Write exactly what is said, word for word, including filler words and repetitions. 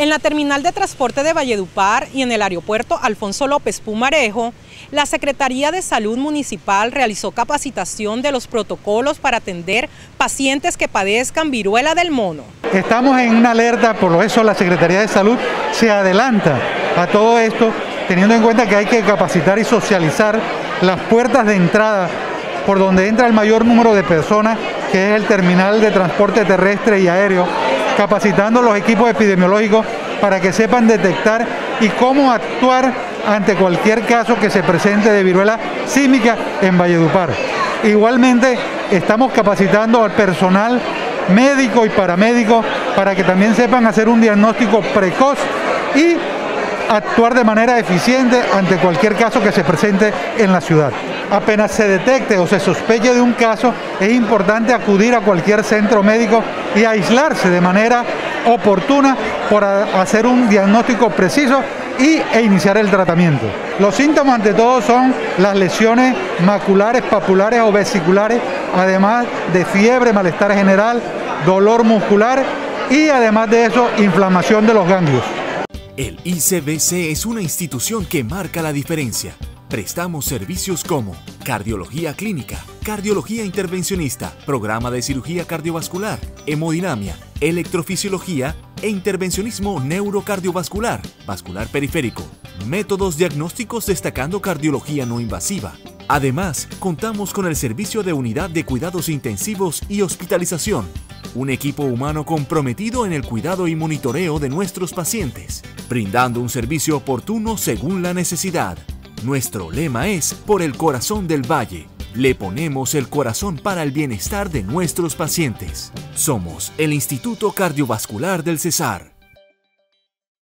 En la terminal de transporte de Valledupar y en el aeropuerto Alfonso López Pumarejo, la Secretaría de Salud Municipal realizó capacitación de los protocolos para atender pacientes que padezcan viruela del mono. Estamos en una alerta, por eso la Secretaría de Salud se adelanta a todo esto, teniendo en cuenta que hay que capacitar y socializar las puertas de entrada por donde entra el mayor número de personas, que es el terminal de transporte terrestre y aéreo, capacitando a los equipos epidemiológicos para que sepan detectar y cómo actuar ante cualquier caso que se presente de viruela símica en Valledupar. Igualmente estamos capacitando al personal médico y paramédico para que también sepan hacer un diagnóstico precoz y actuar de manera eficiente ante cualquier caso que se presente en la ciudad. Apenas se detecte o se sospeche de un caso, es importante acudir a cualquier centro médico y aislarse de manera oportuna para hacer un diagnóstico preciso y, e iniciar el tratamiento. Los síntomas ante todo son las lesiones maculares, papulares o vesiculares, además de fiebre, malestar general, dolor muscular y además de eso, inflamación de los ganglios. El I C B C es una institución que marca la diferencia. Prestamos servicios como cardiología clínica, cardiología intervencionista, programa de cirugía cardiovascular, hemodinamia, electrofisiología e intervencionismo neurocardiovascular, vascular periférico, métodos diagnósticos destacando cardiología no invasiva. Además, contamos con el servicio de unidad de cuidados intensivos y hospitalización, un equipo humano comprometido en el cuidado y monitoreo de nuestros pacientes, brindando un servicio oportuno según la necesidad. Nuestro lema es por el corazón del valle. Le ponemos el corazón para el bienestar de nuestros pacientes. Somos el Instituto Cardiovascular del Cesar.